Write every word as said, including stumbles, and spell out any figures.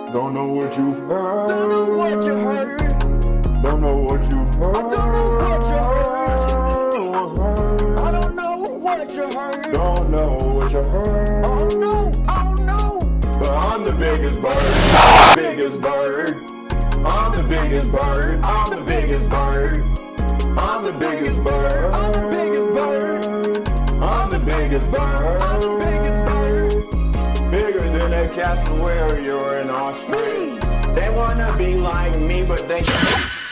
Don't know what you've heard. Don't know what you heard. Don't know what you've heard. I don't know what you heard. Don't know what you heard. Oh no, oh no. But I'm the biggest bird. Biggest bird. I'm the biggest bird. I'm the biggest bird. I'm the biggest bird. I'm the biggest bird. I'm the biggest bird. I'm the biggest bird. Bigger than a castle where you're in Australia. They wanna be like me, but they can't.